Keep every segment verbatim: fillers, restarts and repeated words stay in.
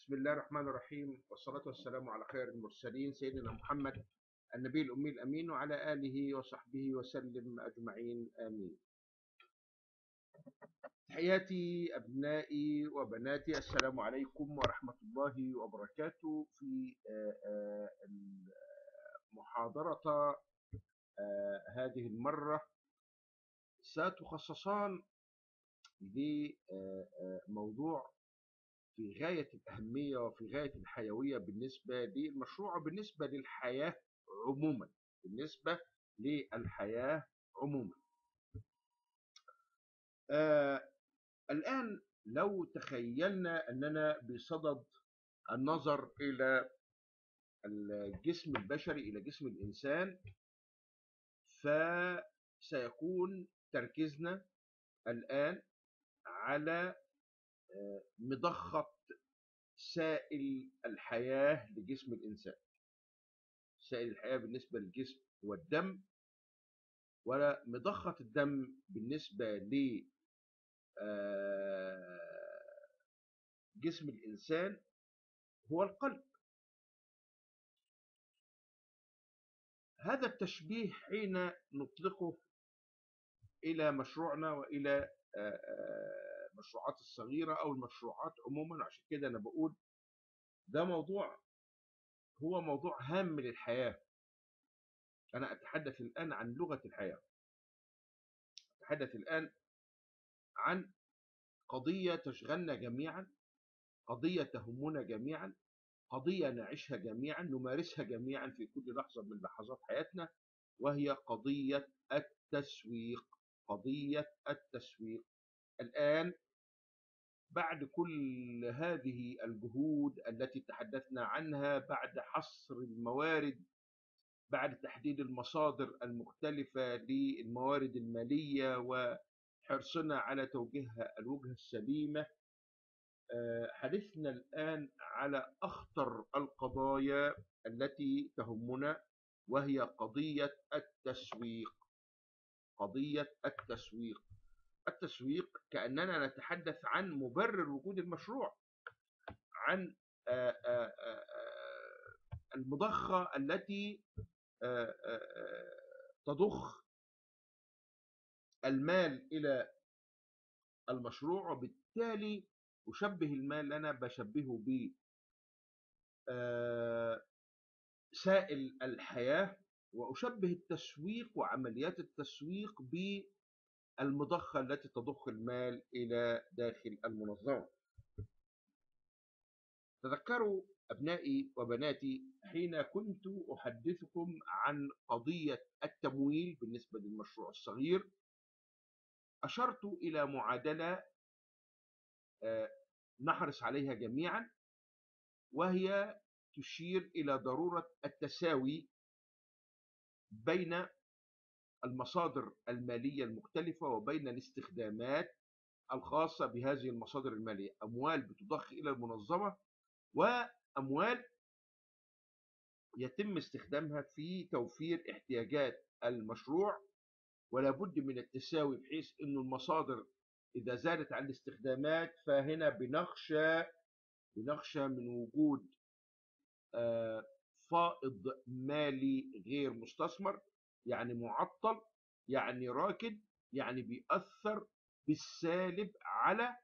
بسم الله الرحمن الرحيم، والصلاة والسلام على خير المرسلين سيدنا محمد النبي الأمي الأمين وعلى آله وصحبه وسلم أجمعين آمين. تحياتي أبنائي وبناتي، السلام عليكم ورحمة الله وبركاته. في محاضرة هذه المرة ستخصصان لموضوع في غاية الأهمية وفي غاية الحيوية بالنسبة للمشروع وبالنسبة للحياة عموما بالنسبة للحياة عموما. آه الآن لو تخيلنا أننا بصدد النظر إلى الجسم البشري، إلى جسم الإنسان، فسيكون تركيزنا الآن على مضخة سائل الحياة لجسم الإنسان. سائل الحياة بالنسبة للجسم هو الدم، ومضخة الدم بالنسبة لجسم الإنسان هو القلب. هذا التشبيه حين نطلقه إلى مشروعنا وإلى المشروعات الصغيرة أو المشروعات عموما، عشان كده أنا بقول ده موضوع هو موضوع هام للحياة. أنا أتحدث الآن عن لغة الحياة، أتحدث الآن عن قضية تشغلنا جميعا، قضية تهمنا جميعا، قضية نعيشها جميعا، نمارسها جميعا في كل لحظة من لحظات حياتنا، وهي قضية التسويق. قضية التسويق. الآن بعد كل هذه الجهود التي تحدثنا عنها، بعد حصر الموارد، بعد تحديد المصادر المختلفة للموارد المالية وحرصنا على توجيهها الوجهة السليمة، حديثنا الآن على أخطر القضايا التي تهمنا، وهي قضية التسويق. قضية التسويق. التسويق كأننا نتحدث عن مبرر وجود المشروع، عن المضخة التي تضخ المال إلى المشروع، وبالتالي أشبه المال لنا بشبهه ب سائل الحياة، وأشبه التسويق وعمليات التسويق بالمضخة التي تضخ المال إلى داخل المنظمة. تذكروا أبنائي وبناتي حين كنت أحدثكم عن قضية التمويل بالنسبة للمشروع الصغير، أشرت إلى معادلة نحرص عليها جميعا، وهي تشير إلى ضرورة التساوي بين المصادر المالية المختلفة وبين الاستخدامات الخاصة بهذه المصادر المالية. أموال بتضخ إلى المنظمة، وأموال يتم استخدامها في توفير احتياجات المشروع، ولا بد من التساوي، بحيث أن المصادر إذا زادت عن الاستخدامات فهنا بنخشى بنخشى من وجود فائض مالي غير مستثمر، يعني معطل، يعني راكد، يعني بيأثر بالسالب على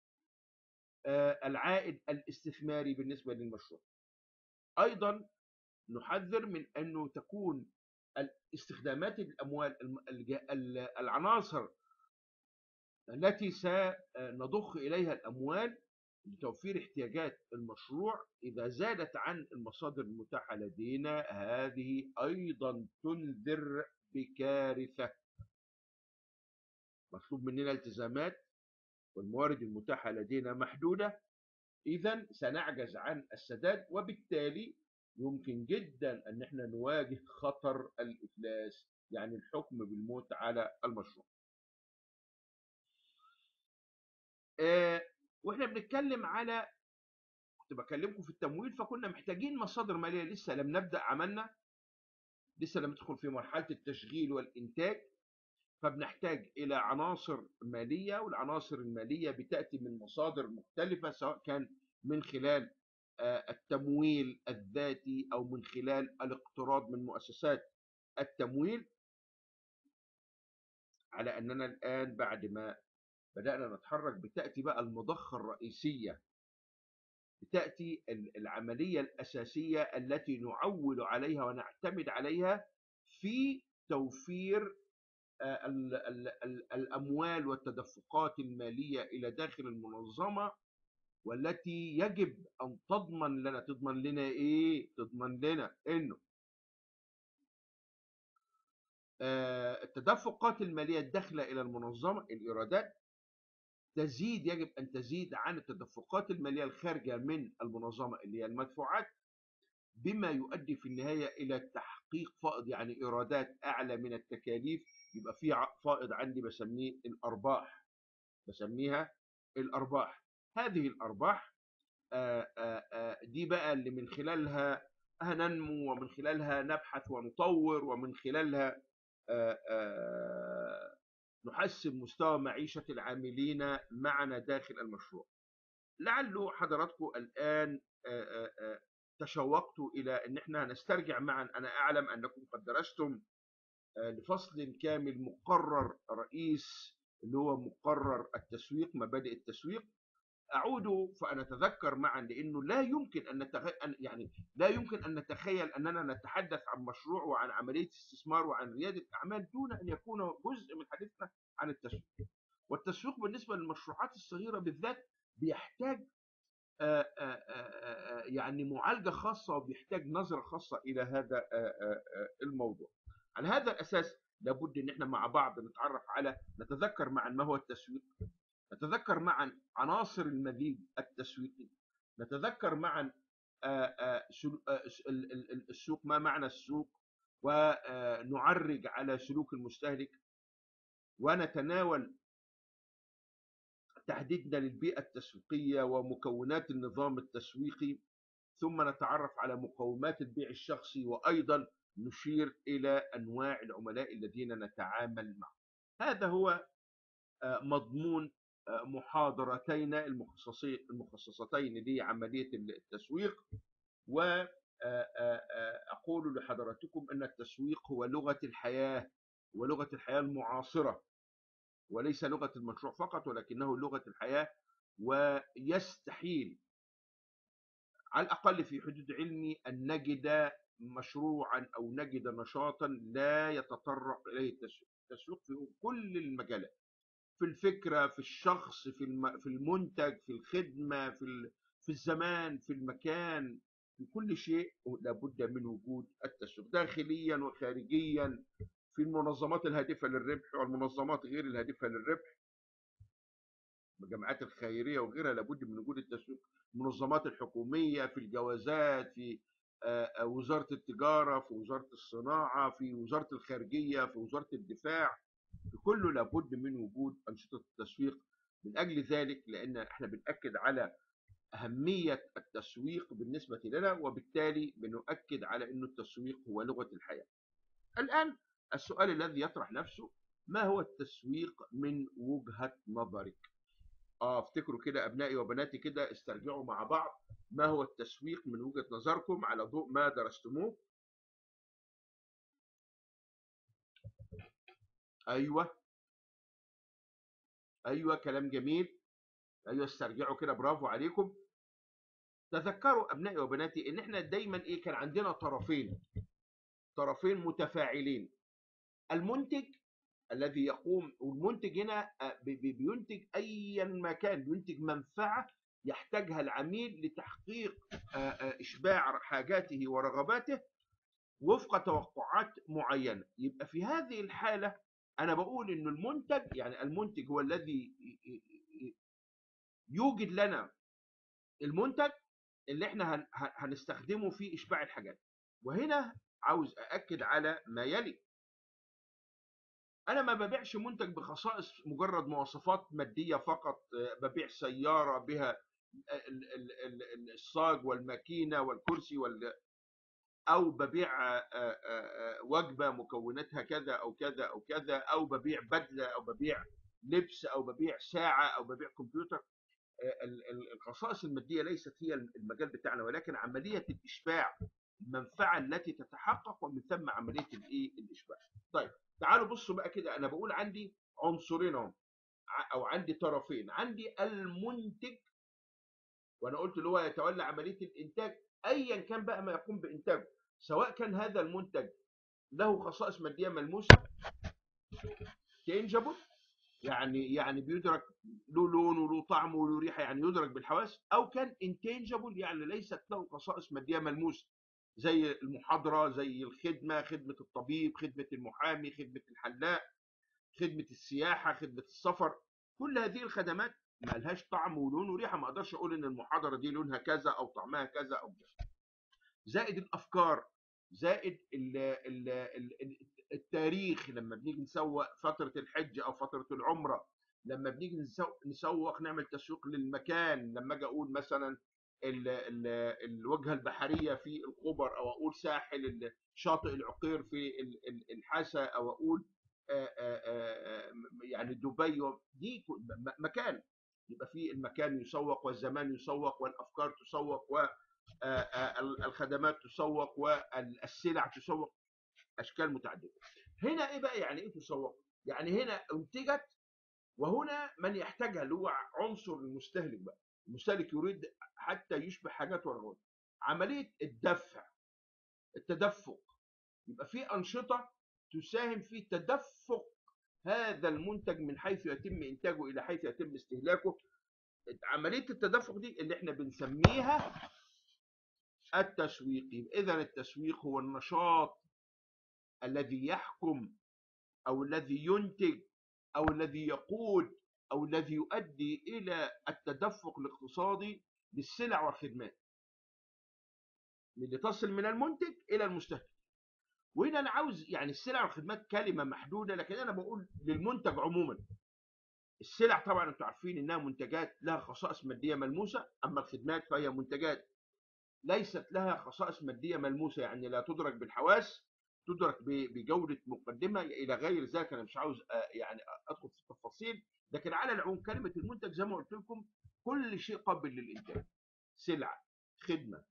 العائد الاستثماري بالنسبة للمشروع. أيضا نحذر من أنه تكون استخدامات الأموال، العناصر التي سنضخ إليها الأموال لتوفير احتياجات المشروع، إذا زادت عن المصادر المتاحة لدينا، هذه أيضا تنذر بكارثة. مطلوب مننا التزامات والموارد المتاحة لدينا محدودة، إذن سنعجز عن السداد، وبالتالي يمكن جدا أن احنا نواجه خطر الإفلاس، يعني الحكم بالموت على المشروع. آه واحنا بنتكلم على كنت بكلمكم في التمويل، فكنا محتاجين مصادر مالية، لسه لم نبدأ عملنا، لسه لم ندخل في مرحلة التشغيل والإنتاج، فبنحتاج إلى عناصر مالية، والعناصر المالية بتأتي من مصادر مختلفة، سواء كان من خلال التمويل الذاتي أو من خلال الاقتراض من مؤسسات التمويل، على أننا الآن بعد ما بدأنا نتحرك بتأتي بقى المضخة الرئيسية، بتأتي العملية الأساسية التي نعول عليها ونعتمد عليها في توفير ال ال ال الأموال والتدفقات المالية إلى داخل المنظمة، والتي يجب أن تضمن لنا تضمن لنا إيه؟ تضمن لنا إنه التدفقات المالية الداخلة إلى المنظمة، الإيرادات تزيد، يجب أن تزيد عن التدفقات المالية الخارجة من المنظمة اللي هي المدفوعات، بما يؤدي في النهاية إلى تحقيق فائض، يعني إيرادات أعلى من التكاليف. يبقى في فائض عندي بسميه الأرباح، بسميها الأرباح. هذه الأرباح آآ آآ دي بقى اللي من خلالها هننمو، ومن خلالها نبحث ونطور، ومن خلالها آآ آآ نحسن مستوى معيشة العاملين معنا داخل المشروع. لعل حضراتكم الآن آآ آآ تشوقتوا إلى أن احنا نسترجع معا. أنا أعلم أنكم قد درستم لفصل كامل مقرر رئيس اللي هو مقرر التسويق، مبادئ التسويق. أعود فنتذكر معا، لأنه لا يمكن أن نتغ... يعني لا يمكن أن نتخيل أننا نتحدث عن مشروع وعن عملية استثمار وعن ريادة أعمال دون أن يكون جزء من حديثنا عن التسويق. والتسويق بالنسبة للمشروعات الصغيرة بالذات بيحتاج آآ آآ يعني معالجة خاصة، وبيحتاج نظرة خاصة إلى هذا الموضوع. على هذا الأساس لابد أن احنا مع بعض نتعرف على نتذكر معا ما هو التسويق، نتذكر معا عناصر المزيج التسويقي، نتذكر معا السوق، ما معنى السوق، ونعرج على سلوك المستهلك، ونتناول تحديدنا للبيئة التسويقية ومكونات النظام التسويقي، ثم نتعرف على مقومات البيع الشخصي، وأيضا نشير إلى أنواع العملاء الذين نتعامل معهم. هذا هو مضمون محاضرتين المخصصتين لعملية التسويق. وأقول لحضراتكم أن التسويق هو لغة الحياة، ولغة الحياة المعاصرة، وليس لغة المشروع فقط، ولكنه لغة الحياة. ويستحيل على الأقل في حدود علمي أن نجد مشروعا أو نجد نشاطا لا يتطرق إليه التسويق. التسويق في كل المجالات، في الفكرة، في الشخص، في في المنتج، في الخدمة، في في الزمان، في المكان، في كل شيء لابد من وجود التسويق داخليا وخارجيا، في المنظمات الهادفة للربح والمنظمات غير الهادفة للربح، الجمعيات الخيرية وغيرها، لابد من وجود التسويق. المنظمات الحكومية، في الجوازات، في وزارة التجارة، في وزارة الصناعة، في وزارة الخارجية، في وزارة الدفاع، في كله لابد من وجود أنشطة التسويق. من أجل ذلك، لأن احنا بنأكد على أهمية التسويق بالنسبة لنا، وبالتالي بنؤكد على أن التسويق هو لغة الحياة. الآن السؤال الذي يطرح نفسه: ما هو التسويق من وجهة نظرك؟ اه افتكروا كده أبنائي وبناتي، كده استرجعوا مع بعض ما هو التسويق من وجهة نظركم على ضوء ما درستموه. أيوة أيوة كلام جميل. أيوة استرجعوا كده، برافو عليكم. تذكروا أبنائي وبناتي إن إحنا دايما إيه، كان عندنا طرفين، طرفين متفاعلين: المنتج الذي يقوم، والمنتج هنا بينتج أيا ما كان، بينتج منفعة يحتاجها العميل لتحقيق إشباع حاجاته ورغباته وفق توقعات معينة. يبقى في هذه الحالة أنا بقول إن المنتج، يعني المنتج هو الذي يوجد لنا المنتج اللي احنا هنستخدمه في إشباع الحاجات. وهنا عاوز أأكد على ما يلي: أنا ما ببيعش منتج بخصائص مجرد مواصفات مادية فقط، ببيع سيارة بها الصاج والماكينة والكرسي وال أو ببيع وجبة مكوناتها كذا أو كذا أو كذا، أو ببيع بدلة، أو ببيع لبس، أو ببيع ساعة، أو ببيع كمبيوتر. الخصائص الماديه ليست هي المجال بتاعنا، ولكن عمليه الاشباع، المنفعه التي تتحقق ومن ثم عمليه الايه الاشباع. طيب تعالوا بصوا بقى كده، انا بقول عندي عنصرين اهو، او عندي طرفين، عندي المنتج، وانا قلت اللي هو يتولى عمليه الانتاج ايا كان بقى ما يقوم بانتاجه، سواء كان هذا المنتج له خصائص ماديه ملموسه تنجبل، يعني يعني بيدرك، له لون وله طعم وله ريحه، يعني يدرك بالحواس، او كان انتنجبل يعني ليست له خصائص ماديه ملموسه، زي المحاضره، زي الخدمه، خدمه الطبيب، خدمه المحامي، خدمه الحلاق، خدمه السياحه، خدمه السفر. كل هذه الخدمات ما لهاش طعم ولون وريحه، ما اقدرش اقول ان المحاضره دي لونها كذا او طعمها كذا او كذا. زائد الافكار، زائد ال ال ال التاريخ، لما بنيجي نسوق فتره الحج او فتره العمره، لما بنيجي نسوق, نسوق نعمل تسويق للمكان، لما اجي اقول مثلا ال ال الوجهه البحريه في الخبر، او اقول ساحل شاطئ العقير في الحسا، او اقول آآ آآ يعني دبي، دي مكان، يبقى في المكان يسوق والزمان يسوق والافكار تسوق والخدمات تسوق والسلع تسوق، اشكال متعدده. هنا ايه بقى يعني ايه تسوق؟ يعني هنا انتجت، وهنا من يحتاجها اللي هو عنصر المستهلك بقى، المستهلك يريد حتى يشبه حاجات ورغبات. عمليه الدفع، التدفق، يبقى في انشطه تساهم في تدفق هذا المنتج من حيث يتم انتاجه الى حيث يتم استهلاكه. عمليه التدفق دي اللي احنا بنسميها التسويق. اذا التسويق هو النشاط الذي يحكم او الذي ينتج او الذي يقود او الذي يؤدي الى التدفق الاقتصادي للسلع والخدمات اللي تصل من المنتج الى المستهلك. وهنا انا عاوز يعني السلع والخدمات كلمه محدوده، لكن انا بقول للمنتج عموما. السلع طبعا انتم عارفين انها منتجات لها خصائص ماديه ملموسه، اما الخدمات فهي منتجات ليست لها خصائص ماديه ملموسه، يعني لا تدرك بالحواس، تدرك بجوده مقدمه الى غير ذلك. انا مش عاوز يعني ادخل في التفاصيل، لكن على العموم كلمه المنتج زي ما قلت لكم كل شيء قابل للانتاج، سلعه، خدمه،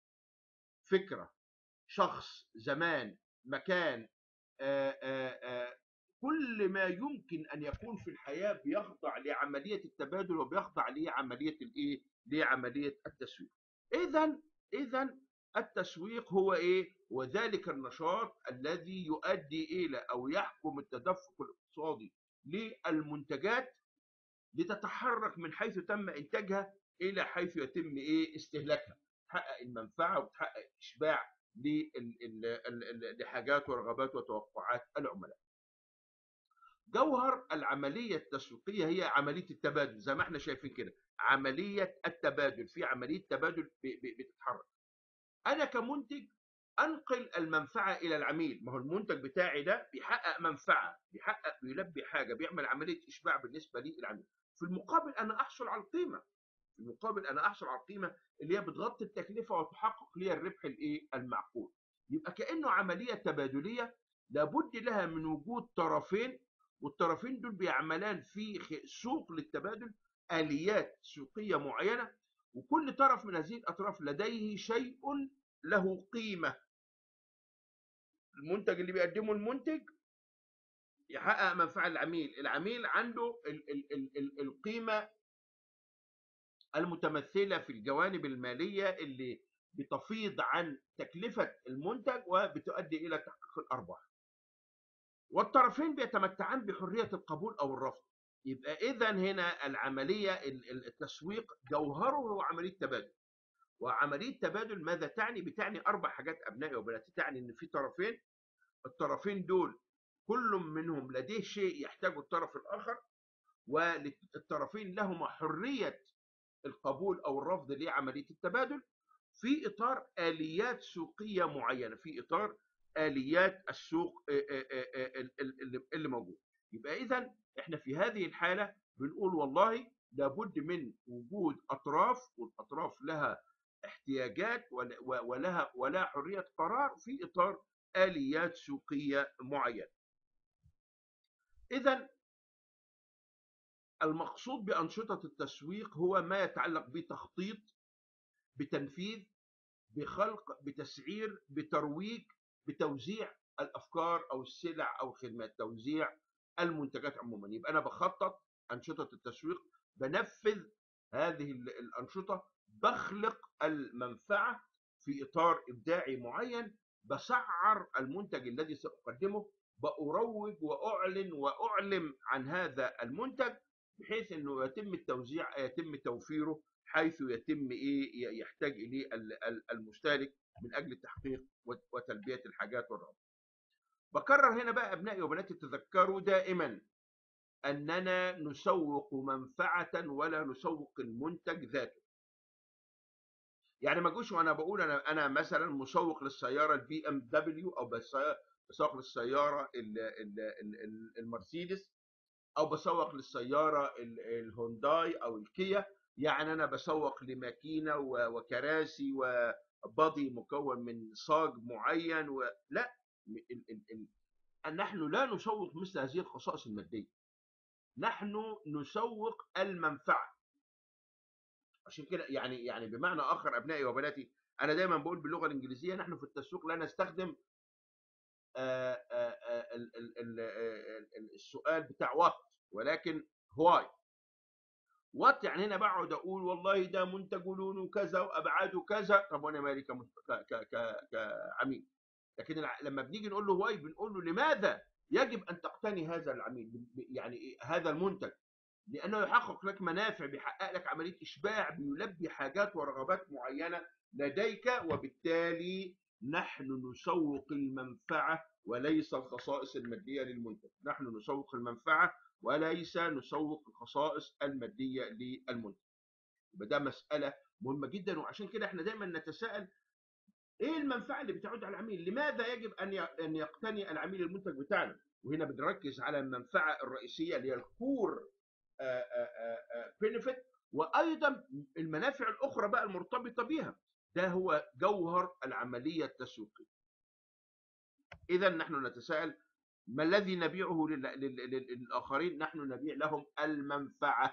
فكره، شخص، زمان، مكان، آآ آآ كل ما يمكن ان يكون في الحياه بيخضع لعمليه التبادل وبيخضع لعمليه الايه؟ لعمليه التسويق. اذا اذا التسويق هو ايه؟ وذلك النشاط الذي يؤدي الى او يحكم التدفق الاقتصادي للمنتجات لتتحرك من حيث تم انتاجها الى حيث يتم ايه؟ استهلاكها، تحقق المنفعه وتحقق اشباع لحاجات ورغبات وتوقعات العملاء. جوهر العمليه التسويقيه هي عمليه التبادل، زي ما احنا شايفين كده، عمليه التبادل، في عمليه تبادل بتتحرك. انا كمنتج انقل المنفعه الى العميل، ما هو المنتج بتاعي ده بيحقق منفعه، بيحقق بيلبي حاجه، بيعمل عمليه اشباع بالنسبه لي العميل. في المقابل انا احصل على القيمه، في المقابل انا احصل على القيمه اللي هي بتغطي التكلفه وتحقق لي الربح الايه؟ المعقول. يبقى كانه عمليه تبادليه لابد لها من وجود طرفين، والطرفين دول بيعملان في سوق للتبادل، اليات سوقيه معينه، وكل طرف من هذه الاطراف لديه شيء له قيمه. المنتج اللي بيقدمه المنتج يحقق منفعه للعميل، العميل عنده ال ال ال ال القيمه المتمثله في الجوانب الماليه اللي بتفيض عن تكلفه المنتج وبتؤدي الى تحقيق الارباح. والطرفين بيتمتعان بحريه القبول او الرفض. يبقى اذا هنا العمليه التسويق جوهره هو عمليه تبادل. وعمليه تبادل ماذا تعني؟ بتعني اربع حاجات ابنائي وبناتي. تعني ان في طرفين، الطرفين دول كل منهم لديه شيء يحتاجه الطرف الاخر، والطرفين لهما حريه القبول او الرفض لعمليه التبادل في اطار اليات سوقيه معينه، في اطار اليات السوق اللي موجود. يبقى اذا احنا في هذه الحاله بنقول والله لابد من وجود اطراف، والاطراف لها احتياجات ولها ولا حريه قرار في اطار اليات سوقيه معينه. اذا المقصود بأنشطة التسويق هو ما يتعلق بتخطيط، بتنفيذ، بخلق، بتسعير، بترويج، بتوزيع الافكار او السلع او الخدمات، توزيع المنتجات عموما. يبقى انا بخطط انشطه التسويق، بنفذ هذه الانشطه، بخلق المنفعه في اطار ابداعي معين، بسعر المنتج الذي ساقدمه، بأروج واعلن واعلم عن هذا المنتج بحيث انه يتم التوزيع، يتم توفيره حيث يتم ايه يحتاج اليه المستهلك من اجل تحقيق وتلبيه الحاجات والرغبات. بكرر هنا بقى ابنائي وبناتي، تذكروا دائما اننا نسوق منفعه ولا نسوق المنتج ذاته. يعني ما اجوش وانا بقول انا انا مثلا مسوق للسياره البي ام دبليو، او بسوق للسياره المرسيدس، او بسوق للسياره الهونداي او الكيا. يعني انا بسوق لماكينه وكراسي وبادي مكون من صاج معين و... لا، ال... ال... ال... نحن لا نسوق مثل هذه الخصائص الماديه، نحن نسوق المنفعه. عشان كده يعني يعني بمعنى اخر ابنائي وبناتي، انا دايما بقول باللغه الانجليزيه نحن في التسويق لا نستخدم آآ آآ ال... ال... ال... السؤال بتاع وات، ولكن واي. وات يعني هنا بقعد اقول والله ده منتج لونه كذا وابعاده كذا، طب وانا مالي كعميل. لكن لما بنيجي نقول له واي بنقول له لماذا يجب ان تقتني هذا العميل، يعني هذا المنتج، لانه يحقق لك منافع، بيحقق لك عمليه اشباع، بيلبي حاجات ورغبات معينه لديك، وبالتالي نحن نسوق المنفعه وليس الخصائص الماديه للمنتج. نحن نسوق المنفعه وليس نسوق الخصائص الماديه للمنتج. يبقى ده مساله مهمه جدا، وعشان كده احنا دايما نتساءل ايه المنفعه اللي بتعود على العميل؟ لماذا يجب ان ان يقتني العميل المنتج بتاعنا؟ وهنا بنركز على المنفعه الرئيسيه اللي هي الكور بنفيت، وايضا المنافع الاخرى بقى المرتبطه بها. ده هو جوهر العمليه التسويقيه. اذا نحن نتساءل ما الذي نبيعه للاخرين؟ نحن نبيع لهم المنفعه،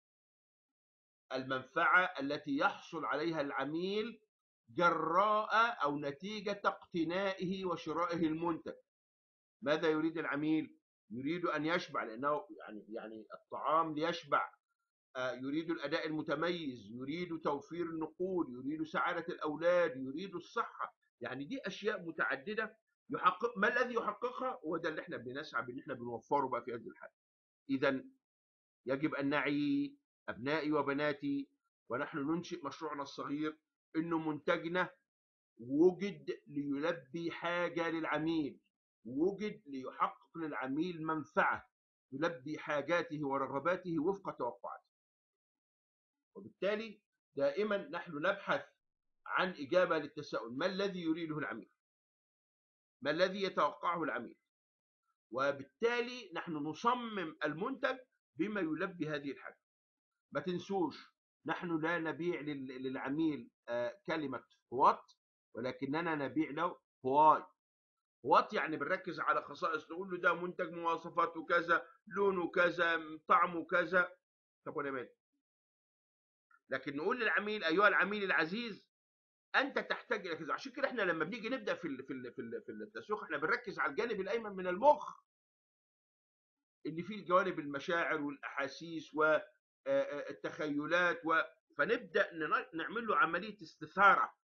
المنفعه التي يحصل عليها العميل جراء او نتيجه اقتنائه وشرائه المنتج. ماذا يريد العميل؟ يريد ان يشبع، لانه يعني يعني الطعام ليشبع، يريد الاداء المتميز، يريد توفير النقود، يريد سعاده الاولاد، يريد الصحه. يعني دي اشياء متعدده يحقق. ما الذي يحققها؟ وده اللي احنا بنسعى بان احنا بنوفره بقى في هذه الحاله. اذا يجب ان نعي ابنائي وبناتي ونحن ننشئ مشروعنا الصغير انه منتجنا وجد ليلبي حاجه للعميل، وجد ليحقق للعميل منفعه، يلبي حاجاته ورغباته وفق توقعاته. وبالتالي دائما نحن نبحث عن إجابة للتساؤل: ما الذي يريده العميل؟ ما الذي يتوقعه العميل؟ وبالتالي نحن نصمم المنتج بما يلبي هذه الحاجة. ما تنسوش نحن لا نبيع للعميل كلمة وات، ولكننا نبيع له واي. وات يعني بنركز على خصائص، نقول له ده منتج مواصفاته كذا، لونه كذا، طعمه كذا. طب وانا مالي؟ لكن نقول للعميل ايها العميل العزيز انت تحتاج الى كذا. عشان كده احنا لما بنيجي نبدا في ال في ال في ال في التسويق احنا بنركز على الجانب الايمن من المخ اللي فيه الجوانب المشاعر والاحاسيس والتخيلات، و فنبدا نعمل له عمليه استثاره،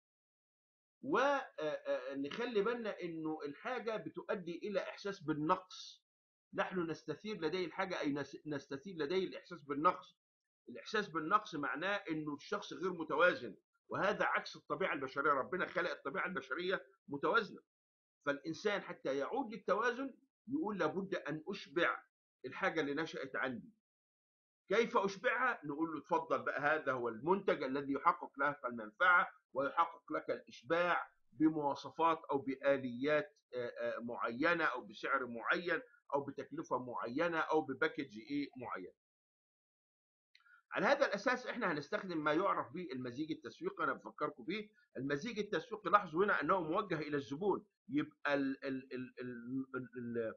ونخلي بالنا انه الحاجه بتؤدي الى احساس بالنقص. نحن نستثير لديه الحاجه، اي نستثير لديه الاحساس بالنقص. الاحساس بالنقص معناه انه الشخص غير متوازن، وهذا عكس الطبيعه البشريه. ربنا خلق الطبيعه البشريه متوازنه، فالانسان حتى يعود للتوازن يقول لابد ان اشبع الحاجه اللي نشات عندي. كيف اشبعها؟ نقول له اتفضل بقى، هذا هو المنتج الذي يحقق لك المنفعه ويحقق لك الاشباع بمواصفات او باليات معينه او بسعر معين او بتكلفه معينه او بباكج ايه معين. على هذا الاساس احنا هنستخدم ما يعرف بالمزيج التسويقي. انا بفكركم بيه المزيج التسويقي. لاحظوا هنا انه موجه الى الزبون. يبقى ال ال ال ال ال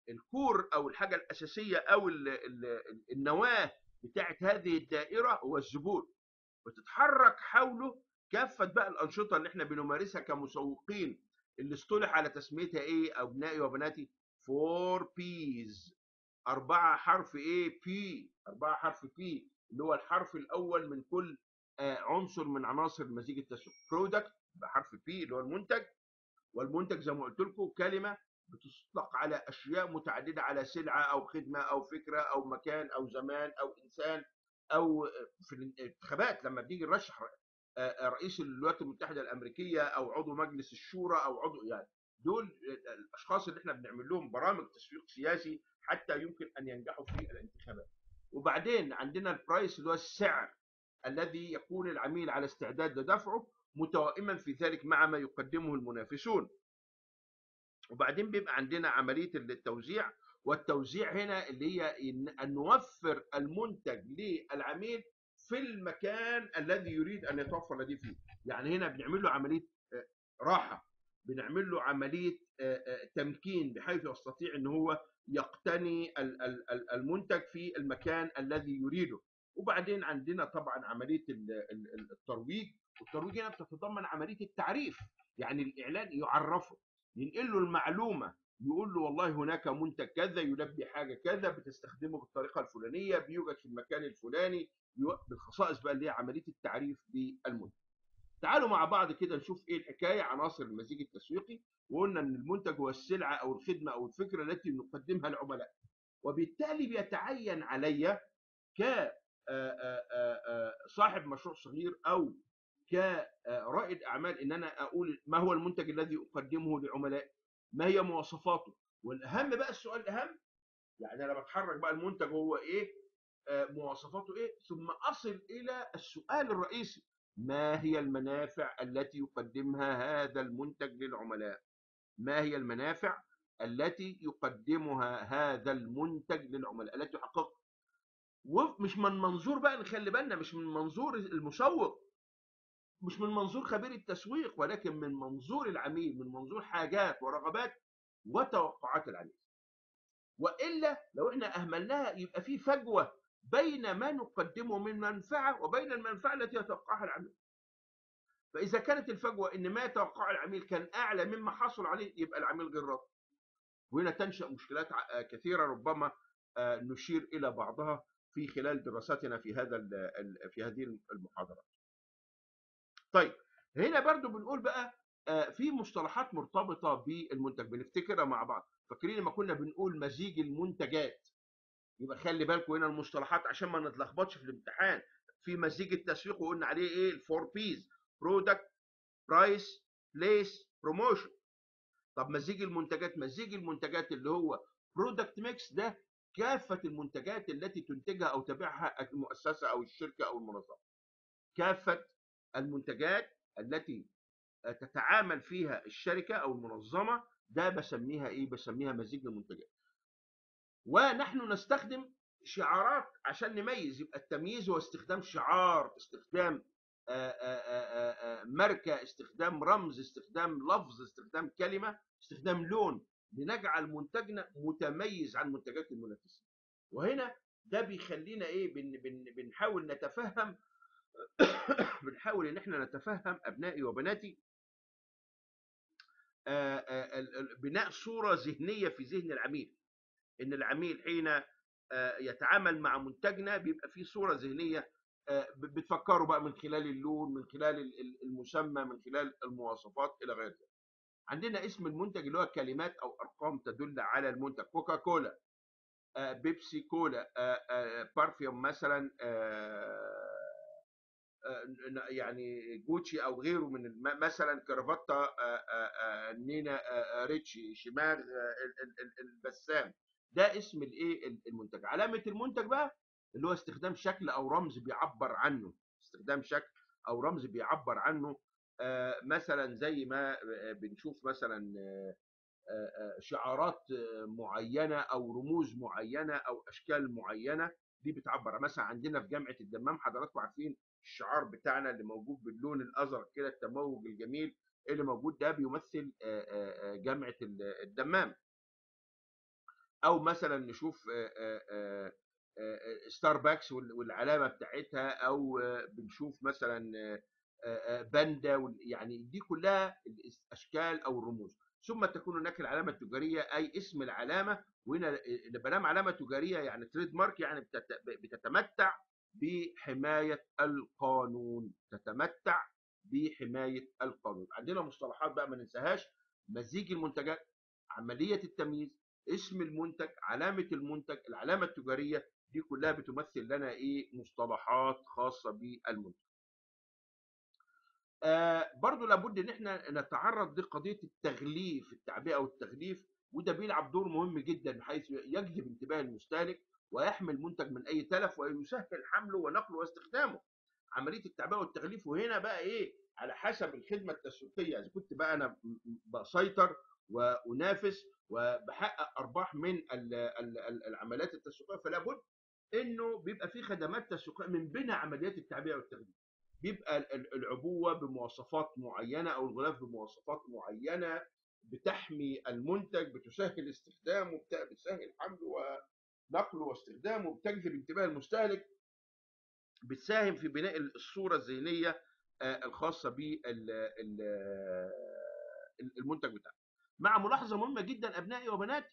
الكور او الحاجه الاساسيه او ال ال النواه بتاعت هذه الدائره هو الزبون، وتتحرك حوله كافه بقى الانشطه اللي احنا بنمارسها كمسوقين، اللي اصطلح على تسميتها ايه ابنائي وبناتي؟ فور بيز. أربعة حرف ايه؟ بي. أربعة حرف بي، اللي هو الحرف الأول من كل آه عنصر من عناصر مزيج التسويق. برودكت بحرف بي اللي هو المنتج، والمنتج زي ما قلت لكم كلمة بتطلق على أشياء متعددة، على سلعة أو خدمة أو فكرة أو مكان أو زمان أو إنسان. أو في الانتخابات لما بنيجي نرشح رئيس الولايات المتحدة الأمريكية أو عضو مجلس الشورى أو عضو، يعني دول الأشخاص اللي احنا بنعمل لهم برامج تسويق سياسي حتى يمكن أن ينجحوا في الانتخابات. وبعدين عندنا البرايس اللي هو السعر الذي يكون العميل على استعداد لدفعه، متوائما في ذلك مع ما يقدمه المنافسون. وبعدين بيبقى عندنا عملية التوزيع، والتوزيع هنا اللي هي أن نوفر المنتج للعميل في المكان الذي يريد أن يتوفر لديه فيه. يعني هنا بنعمل له عملية راحة، بنعمل له عملية تمكين بحيث يستطيع أن هو يقتني المنتج في المكان الذي يريده. وبعدين عندنا طبعا عملية الترويج، والترويج هنا بتتضمن عملية التعريف، يعني الإعلان يعرفه، ينقل له المعلومة، يقول له والله هناك منتج كذا يلبي حاجة كذا، بتستخدمه بالطريقة الفلانية، بيوجد في المكان الفلاني، بالخصائص بقى اللي هي عملية التعريف بالمنتج. تعالوا مع بعض كده نشوف ايه الحكاية عناصر المزيج التسويقي. وقلنا ان المنتج هو السلعة او الخدمة او الفكرة التي نقدمها للعملاء، وبالتالي بيتعين علي كصاحب مشروع صغير او كرائد اعمال ان انا اقول ما هو المنتج الذي اقدمه لعملائي، ما هي مواصفاته، والاهم بقى السؤال الاهم، يعني انا بتحرك بقى المنتج هو ايه، مواصفاته ايه، ثم اصل الى السؤال الرئيسي: ما هي المنافع التي يقدمها هذا المنتج للعملاء؟ ما هي المنافع التي يقدمها هذا المنتج للعملاء التي يحققها؟ ومش من منظور بقى، نخلي بالنا، مش من منظور المسوق، مش من منظور خبير التسويق، ولكن من منظور العميل، من منظور حاجات ورغبات وتوقعات العميل. والا لو احنا اهملناها يبقى في فجوه بين ما نقدمه من منفعه وبين المنفعه التي يتوقعها العميل. فاذا كانت الفجوه ان ما يتوقعه العميل كان اعلى مما حصل عليه، يبقى العميل غير راضي، وهنا تنشا مشكلات كثيره ربما نشير الى بعضها في خلال دراستنا في هذا في هذه المحاضرات. طيب هنا برضو بنقول بقى في مصطلحات مرتبطه بالمنتج بنفتكرها مع بعض. فاكرين لما كنا بنقول مزيج المنتجات؟ يبقى خلي بالكم هنا المصطلحات عشان ما نتلخبطش في الامتحان. في مزيج التسويق وقلنا عليه ايه؟ الفور بيز: برودكت، برايس، بليس، بروموشن. طب مزيج المنتجات، مزيج المنتجات اللي هو برودكت ميكس، ده كافه المنتجات التي تنتجها او تبيعها المؤسسه او الشركه او المنظمه، كافه المنتجات التي تتعامل فيها الشركه او المنظمه، ده بسميها ايه؟ بسميها مزيج المنتجات. ونحن نستخدم شعارات عشان نميز، يبقى التمييز هو استخدام شعار، استخدام آآ آآ آآ ماركه، استخدام رمز، استخدام لفظ، استخدام كلمه، استخدام لون، لنجعل منتجنا متميز عن منتجات المنافسين. وهنا ده بيخلينا ايه؟ بن بن بنحاول نتفهم بنحاول ان احنا نتفهم ابنائي وبناتي آآ آآ بناء صوره ذهنيه في ذهن العميل، ان العميل حين يتعامل مع منتجنا بيبقى فيه صوره ذهنيه بتفكروا بقى من خلال اللون، من خلال المسمى، من خلال المواصفات الى غير ذلك. عندنا اسم المنتج اللي هو كلمات او ارقام تدل على المنتج: كوكا كولا، بيبسي كولا، بارفيوم مثلا، يعني جوتشي او غيره من مثلا كرافته نينا ريتشي، شماغ البسام. ده اسم الايه؟ المنتج. علامه المنتج بقى اللي هو استخدام شكل او رمز بيعبر عنه، استخدام شكل او رمز بيعبر عنه، مثلا زي ما بنشوف مثلا شعارات معينه او رموز معينه او اشكال معينه، دي بتعبر. مثلا عندنا في جامعه الدمام، حضراتكم عارفين الشعار بتاعنا اللي موجود باللون الازرق كده، التموج الجميل اللي موجود ده بيمثل جامعه الدمام. او مثلا نشوف آه، آه، آه، آه، ستاربكس وال- والعلامه بتاعتها، او آه، بنشوف مثلا آه، آه، آه، باندا وال- يعني دي كلها الاشكال او الرموز. ثم تكون هناك العلامه التجاريه اي اسم العلامه. وهنا بنام علامه تجاريه يعني تريد مارك، يعني بتت- بتتمتع بحمايه القانون، تتمتع بحمايه القانون. عندنا مصطلحات بقى ما ننساهاش: مزيج المنتجات، عمليه التمييز، اسم المنتج، علامه المنتج، العلامه التجاريه. دي كلها بتمثل لنا ايه؟ مصطلحات خاصه بالمنتج. آه برضو لابد ان احنا نتعرض لقضيه التغليف، التعبئه والتغليف، وده بيلعب دور مهم جدا بحيث يجذب انتباه المستهلك ويحمي المنتج من اي تلف ويسهل حمله ونقله واستخدامه. عمليه التعبئه والتغليف، وهنا بقى ايه؟ على حسب الخدمه التسويقيه، اذا كنت بقى انا م- م- بسيطر وانافس وبحقق ارباح من ال- ال- ال- العمليات التسويقيه، فلا بد انه بيبقى في خدمات تسويقيه من بينها عمليات التعبئه والتغليف. بيبقى ال- ال- العبوه بمواصفات معينه او الغلاف بمواصفات معينه بتحمي المنتج، بتسهل استخدامه، بت- بتسهل حمله ونقله واستخدامه، بتجذب انتباه المستهلك، بتساهم في بناء الصوره الذهنيه آه، الخاصه بالمنتج بتاعك. مع ملاحظه مهمه جدا ابنائي وبناتي: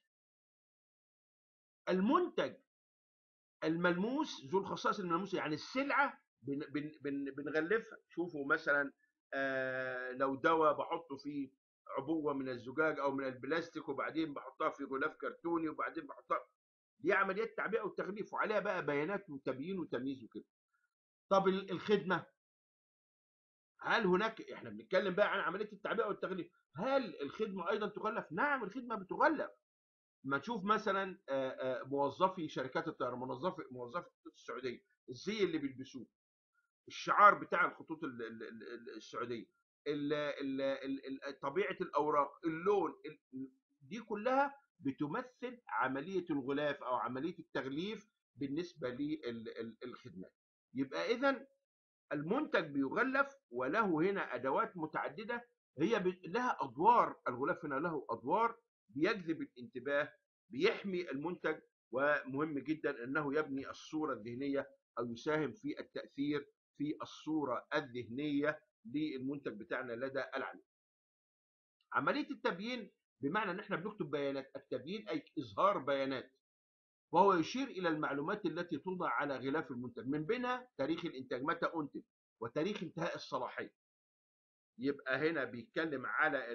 المنتج الملموس ذو الخصائص الملموسه، يعني السلعه بن بن بن بنغلفها. شوفوا مثلا آه لو دواء بحطه في عبوه من الزجاج او من البلاستيك، وبعدين بحطها في غلاف كرتوني، وبعدين بحطها، دي عمليات تعبئه وتغليف وعليها بقى بيانات وتبيين وتمييز وكده. طب ال- الخدمه، هل هناك، احنا بنتكلم بقى عن عمليه التعبئه والتغليف، هل الخدمه ايضا تغلف؟ نعم، الخدمه بتغلف. ما تشوف مثلا آه، آه، موظفي شركات الطيران، موظفي موظفي الخطوط السعوديه، الزي اللي بيلبسوه، الشعار بتاع الخطوط ال- ال- ال- السعوديه، ال- ال- ال- ال- طبيعه الاوراق، اللون، ال- دي كلها بتمثل عمليه الغلاف او عمليه التغليف بالنسبه للخدمات. يبقى اذا المنتج بيغلف وله هنا ادوات متعدده، هي ب- لها ادوار. الغلاف هنا له ادوار: بيجذب الانتباه، بيحمي المنتج، ومهم جدا انه يبني الصوره الذهنيه او يساهم في التاثير في الصوره الذهنيه للمنتج بتاعنا لدى العميل. عمليه التبيين بمعنى ان احنا بنكتب بيانات. التبيين اي اظهار بيانات، وهو يشير إلى المعلومات التي توضع على غلاف المنتج، من بينها تاريخ الإنتاج، متى أنتج، وتاريخ انتهاء الصلاحية. يبقى هنا بيتكلم على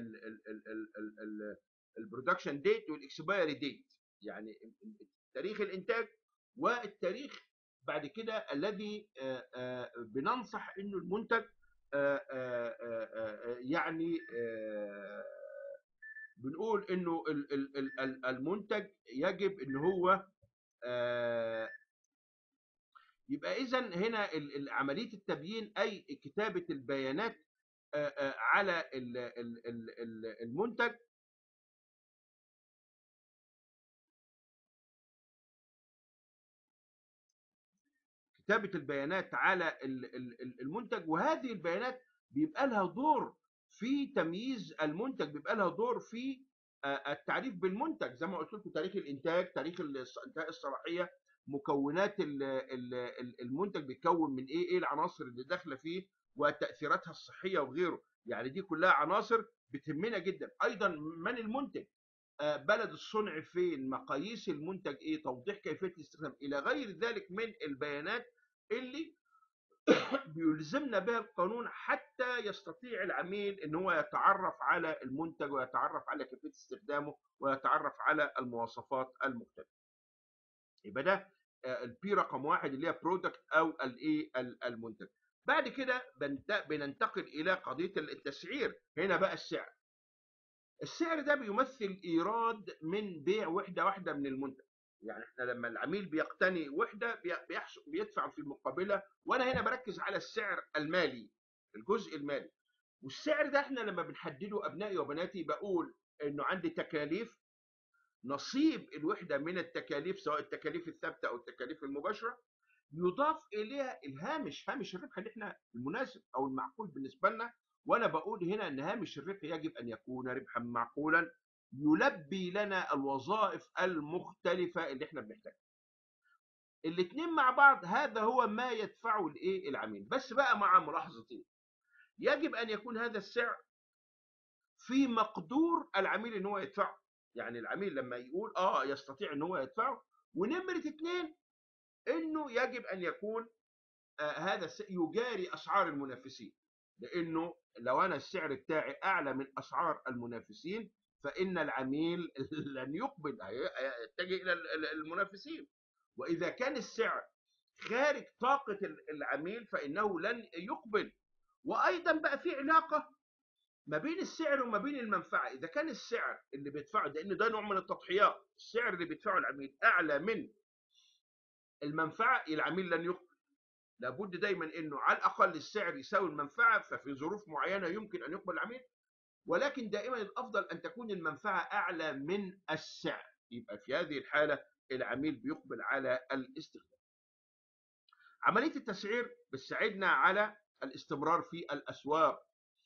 البرودكشن ديت والاكسبايري ديت، يعني تاريخ الإنتاج والتاريخ بعد كده الذي آه، آه، بننصح إنه المنتج آه، آه، آه، آه، يعني آه، بنقول إنه ال- ال- ال- ال- المنتج يجب إن هو آه، يبقى اذا هنا ال- ال- عمليه التبيين اي كتابه البيانات آه، آه، على ال- ال- ال- ال- المنتج. كتابه البيانات على ال- ال- ال- المنتج، وهذه البيانات بيبقى لها دور في تمييز المنتج، بيبقى لها دور في آه، التعريف بالمنتج. زي ما قلت لكم: تاريخ الانتاج، تاريخ الص- انتهاء الصلاحيه، مكونات ال- ال- ال- المنتج بيتكون من ايه، ايه العناصر اللي داخله فيه وتاثيراتها الصحيه وغيره. يعني دي كلها عناصر بتهمنا جدا. ايضا من المنتج، آه، بلد الصنع فين، مقاييس المنتج ايه، توضيح كيفيه الاستخدام، الى غير ذلك من البيانات اللي بيلزمنا بها القانون حتى يستطيع العميل ان هو يتعرف على المنتج ويتعرف على كيفيه استخدامه ويتعرف على المواصفات المختلفه. يبقى ده آه، البي رقم واحد اللي هي برودكت او الايه المنتج. بعد كده بنت- بننتقل الى قضيه التسعير. هنا بقى السعر. السعر ده بيمثل ايراد من بيع وحده واحده من المنتج. يعني احنا لما العميل بيقتني وحده بي- بيحصل بيدفع في مقابلها، وانا هنا بركز على السعر المالي، الجزء المالي. والسعر ده احنا لما بنحدده ابنائي وبناتي بقول انه عندي تكاليف، نصيب الوحده من التكاليف سواء التكاليف الثابته او التكاليف المباشره، يضاف اليها الهامش، هامش الربح اللي احنا المناسب او المعقول بالنسبه لنا. وانا بقول هنا ان هامش الربح يجب ان يكون ربحا معقولا يلبي لنا الوظائف المختلفة اللي احنا بنحتاجها. الاثنين مع بعض هذا هو ما يدفعه الايه العميل، بس بقى مع ملاحظتين. يجب ان يكون هذا السعر في مقدور العميل ان هو يدفعه، يعني العميل لما يقول اه يستطيع ان هو يدفعه. ونمرة اثنين انه يجب ان يكون آه هذا يجاري اسعار المنافسين، لانه لو انا السعر بتاعي اعلى من اسعار المنافسين فان العميل لن يقبل، يتجه الى المنافسين. واذا كان السعر خارج طاقة العميل فانه لن يقبل. وايضا بقى في علاقة ما بين السعر وما بين المنفعة. اذا كان السعر اللي بيدفعه، لان ده نوع من التضحيات، السعر اللي بيدفعه العميل اعلى من المنفعة، العميل لن يقبل. لابد دايما انه على الاقل السعر يساوي المنفعه، ففي ظروف معينه يمكن ان يقبل العميل، ولكن دائما الافضل ان تكون المنفعه اعلى من السعر، يبقى في هذه الحاله العميل بيقبل على الاستخدام. عمليه التسعير بتساعدنا على الاستمرار في الاسواق،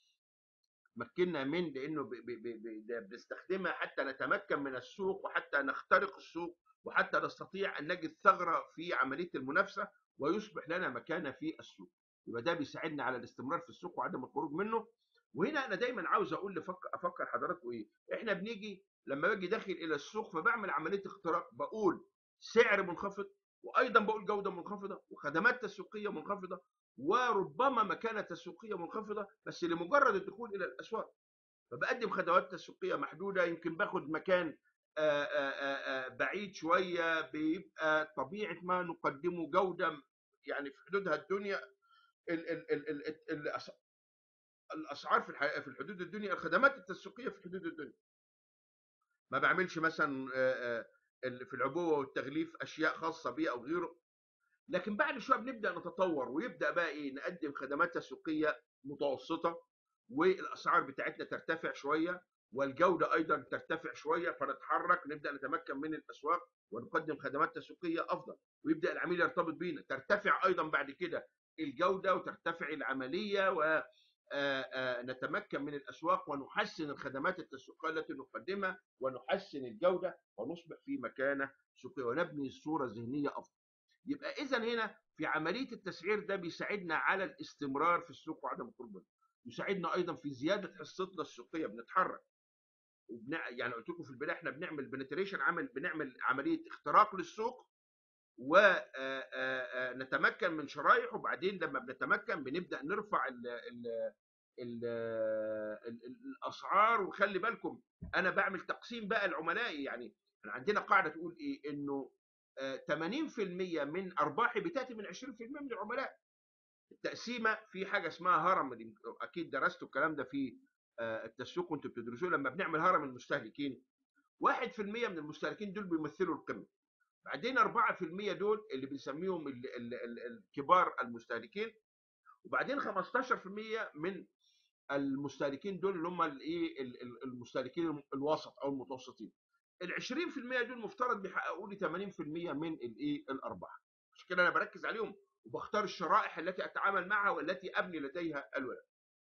تمكننا من، لانه بنستخدمها حتى نتمكن من السوق وحتى نخترق السوق وحتى نستطيع ان نجد ثغره في عمليه المنافسه ويصبح لنا مكانه في السوق. يبقى ده بيساعدنا على الاستمرار في السوق وعدم الخروج منه. وهنا انا دايما عاوز اقول لفكر افكر حضراتكم ايه، احنا بنيجي لما باجي داخل الى السوق فبعمل عمليه اختراق، بقول سعر منخفض، وايضا بقول جوده منخفضه وخدمات تسويقيه منخفضه وربما مكانه تسويقيه منخفضه، بس لمجرد الدخول الى الاسواق. فبقدم خدمات تسويقيه محدوده، يمكن باخد مكان آآ آآ بعيد شويه، بيبقى طبيعه ما نقدمه جوده يعني في حدودها الدنيا. ال ال ال ال ال الاسعار في في الحدود الدنيا، الخدمات التسويقيه في حدود الدنيا. ما بعملش مثلا في العبوه والتغليف اشياء خاصه بي او غيره. لكن بعد شويه بنبدا نتطور ويبدا بقى ايه، نقدم خدمات تسويقيه متوسطه والاسعار بتاعتنا ترتفع شويه والجوده ايضا ترتفع شويه، فنتحرك نبدا نتمكن من الاسواق ونقدم خدمات تسويقيه افضل ويبدا العميل يرتبط بينا. ترتفع ايضا بعد كده الجوده وترتفع العمليه ونتمكن من الاسواق ونحسن الخدمات التسويقيه التي نقدمها ونحسن الجوده ونصبح في مكانه سوقيه ونبني الصوره الذهنيه افضل. يبقى اذا هنا في عمليه التسعير ده بيساعدنا على الاستمرار في السوق وعدم الخروج منه. يساعدنا ايضا في زياده حصتنا السوقيه، بنتحرك وبن... يعني قلت لكم في البدايه احنا بنعمل بنتريشن، عمل بنعمل عمليه اختراق للسوق ونتمكن من شرائح، وبعدين لما بنتمكن بنبدا نرفع ال ال ال ال الاسعار. وخلي بالكم انا بعمل تقسيم بقى العملائي، يعني احنا عندنا قاعده تقول ايه، انه ثمانين بالمئة من ارباحي بتاتي من عشرين بالمئة من العملاء. التقسيمه في حاجه اسمها هرم، اكيد درستوا الكلام ده في التسويق وانتوا بتدرسوه. لما بنعمل هرم المستهلكين، واحد بالمئة من المستهلكين دول بيمثلوا القمه، بعدين أربعة بالمئة دول اللي بنسميهم الكبار المستهلكين، وبعدين خمستاشر بالمئة من المستهلكين دول اللي هم الايه المستهلكين الوسط او المتوسطين. ال عشرين بالمئة دول مفترض بيحققوا لي ثمانين بالمئة من الايه الارباح. عشان كده انا بركز عليهم وبختار الشرائح التي اتعامل معها والتي ابني لديها الولاء.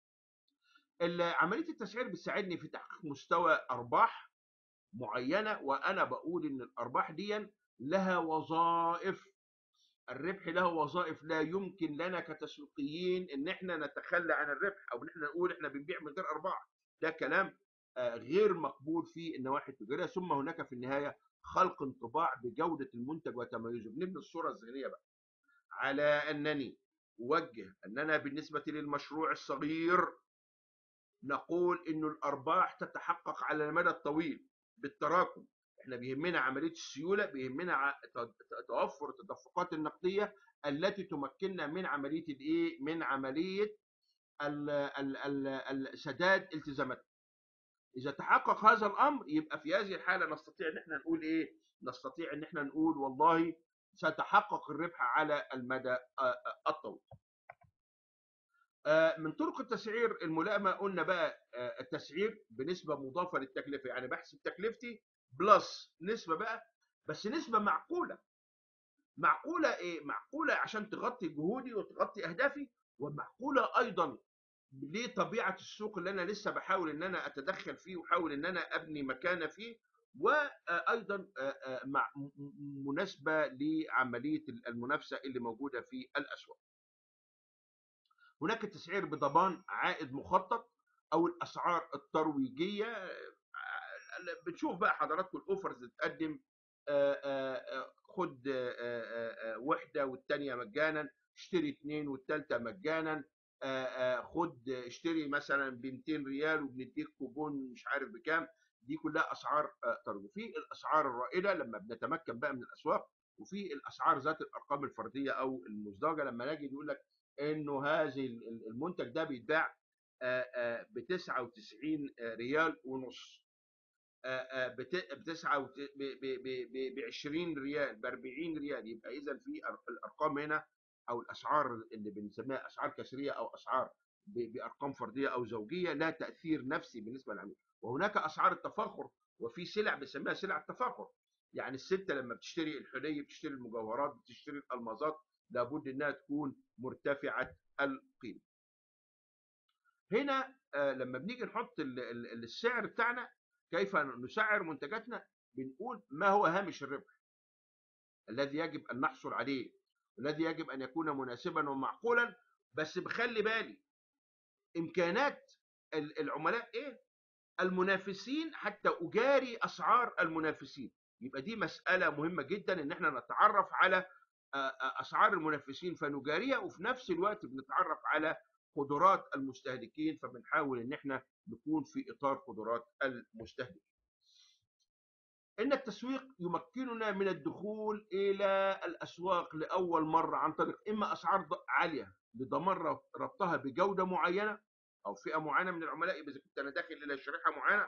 عمليه التسعير بتساعدني في تحقيق مستوى ارباح معينه، وانا بقول ان الارباح دي لها وظائف. الربح له وظائف، لا يمكن لنا كتسويقيين ان احنا نتخلى عن الربح او ان احنا نقول احنا بنبيع من غير ارباح. ده كلام غير مقبول في النواحي التجاريه. ثم هناك في النهايه خلق انطباع بجوده المنتج وتميزه. بنبني الصوره الذهنيه بقى على انني اوجه اننا بالنسبه للمشروع الصغير نقول انه الارباح تتحقق على المدى الطويل بالتراكم. احنا بيهمنا عمليه السيوله، بيهمنا توفر التدفقات النقديه التي تمكننا من عمليه الايه من عمليه سداد التزاماتنا. اذا تحقق هذا الامر يبقى في هذه الحاله نستطيع ان احنا نقول ايه، نستطيع ان احنا نقول والله سيتحقق الربح على المدى الطويل. من طرق التسعير الملائمه قلنا بقى التسعير بنسبه مضافه للتكلفه، يعني بحسب تكلفتي بلس نسبه بقى، بس نسبه معقوله. معقوله ايه؟ معقوله عشان تغطي جهودي وتغطي اهدافي، ومعقوله ايضا ليه طبيعه السوق اللي انا لسه بحاول ان انا اتدخل فيه واحاول ان انا ابني مكانه فيه، وايضا مع مناسبه لعمليه المنافسه اللي موجوده في الاسواق. هناك التسعير بضمان عائد مخطط او الاسعار الترويجيه. بنشوف بقى حضراتكم الاوفرز اللي بتقدم، آه، آه، آه، خد آه، آه، آه، وحده والثانيه مجانا، اشتري اثنين والثالثه مجانا، آه، آه، خد اشتري مثلا ب مئتين ريال وبنديك كوبون مش عارف بكام. دي كلها اسعار آه، ترويج. في الاسعار الرائده لما بنتمكن بقى من الاسواق، وفي الاسعار ذات الارقام الفرديه او المزدوجه لما نجي نقول لك انه هذه المنتج ده بيتباع ب تسعة وتسعين ريال ونص، بتسعة ب عشرين ريال، ب أربعين ريال. يبقى اذا في الارقام هنا او الاسعار اللي بنسميها اسعار كسريه او اسعار بارقام فرديه او زوجيه لها تاثير نفسي بالنسبه للعميل. وهناك اسعار التفاخر، وفي سلع بنسميها سلع التفاخر. يعني الست لما بتشتري الحلي، بتشتري المجوهرات، بتشتري الالمازات، لابد انها تكون مرتفعه القيمه. هنا آه لما بنيجي نحط ال ال السعر بتاعنا، كيف نسعر منتجاتنا، بنقول ما هو هامش الربح الذي يجب ان نحصل عليه، والذي يجب ان يكون مناسبا ومعقولا. بس بخلي بالي امكانات العملاء ايه، المنافسين، حتى اجاري اسعار المنافسين. يبقى دي مساله مهمه جدا ان احنا نتعرف على اسعار المنافسين فنجاريها، وفي نفس الوقت بنتعرف على قدرات المستهلكين، فبنحاول ان احنا نكون في اطار قدرات المستهلك. ان التسويق يمكننا من الدخول الى الاسواق لاول مره عن طريق اما اسعار عاليه لضمان ربطها بجوده معينه او فئه معينه من العملاء، اذا كنت انا داخل الى شريحه معينه،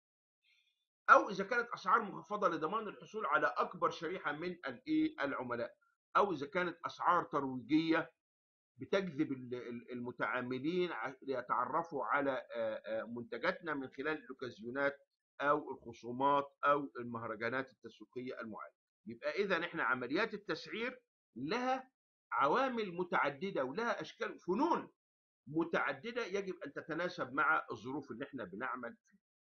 او اذا كانت اسعار مخفضه لضمان الحصول على اكبر شريحه من العملاء، او اذا كانت اسعار ترويجيه بتجذب المتعاملين ليتعرفوا على منتجاتنا من خلال الاوكازيونات او الخصومات او المهرجانات التسويقيه المعينه. يبقى اذا احنا عمليات التسعير لها عوامل متعدده ولها اشكال فنون متعدده يجب ان تتناسب مع الظروف اللي احنا بنعمل فيها.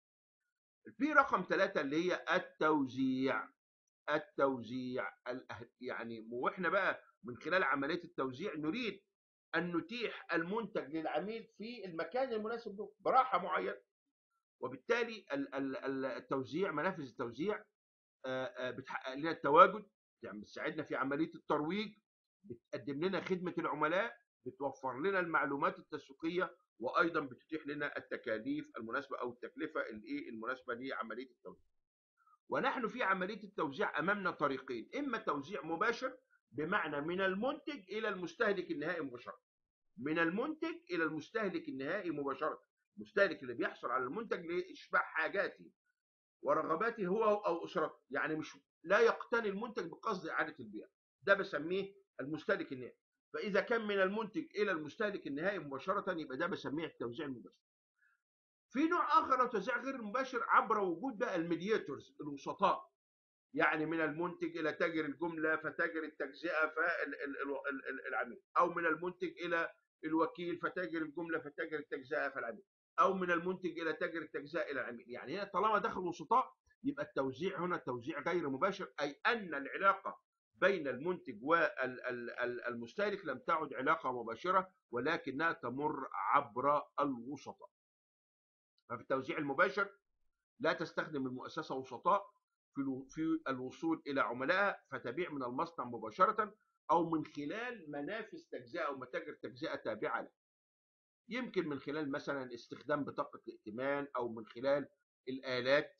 في رقم ثلاثة اللي هي التوزيع. التوزيع يعني واحنا بقى من خلال عمليه التوزيع نريد ان نتيح المنتج للعميل في المكان المناسب له براحه معينه. وبالتالي التوزيع، منافذ التوزيع بتحقق لنا التواجد، يعني بتساعدنا في عمليه الترويج، بتقدم لنا خدمه العملاء، بتوفر لنا المعلومات التسويقيه، وايضا بتتيح لنا التكاليف المناسبه او التكلفه الايه المناسبه لعمليه التوزيع. ونحن في عمليه التوزيع امامنا طريقين: اما توزيع مباشر بمعنى من المنتج الى المستهلك النهائي مباشره، من المنتج الى المستهلك النهائي مباشره، المستهلك اللي بيحصل على المنتج لاشباع حاجاته ورغباته هو او اسرته، يعني مش لا يقتني المنتج بقصد اعاده البيع، ده بسميه المستهلك النهائي. فاذا كان من المنتج الى المستهلك النهائي مباشره يبقى ده بسميه التوزيع المباشر. في نوع اخر لو توزيع غير مباشر عبر وجود بقى الميدياتورز، الوسطاء، يعني من المنتج الى تاجر الجمله فتاجر التجزئه فالعميل، او من المنتج الى الوكيل فتاجر الجمله فتاجر التجزئه فالعميل، او من المنتج الى تاجر التجزئه الى العميل. يعني هنا طالما دخل وسطاء يبقى التوزيع هنا توزيع غير مباشر، اي ان العلاقه بين المنتج والمستهلك لم تعد علاقه مباشره ولكنها تمر عبر الوسطاء. ففي التوزيع المباشر لا تستخدم المؤسسه وسطاء في الوصول الى عملائها، فتبيع من المصنع مباشره او من خلال منافذ تجزئه او متاجر تجزئه تابعه له، يمكن من خلال مثلا استخدام بطاقه ائتمان، او من خلال الالات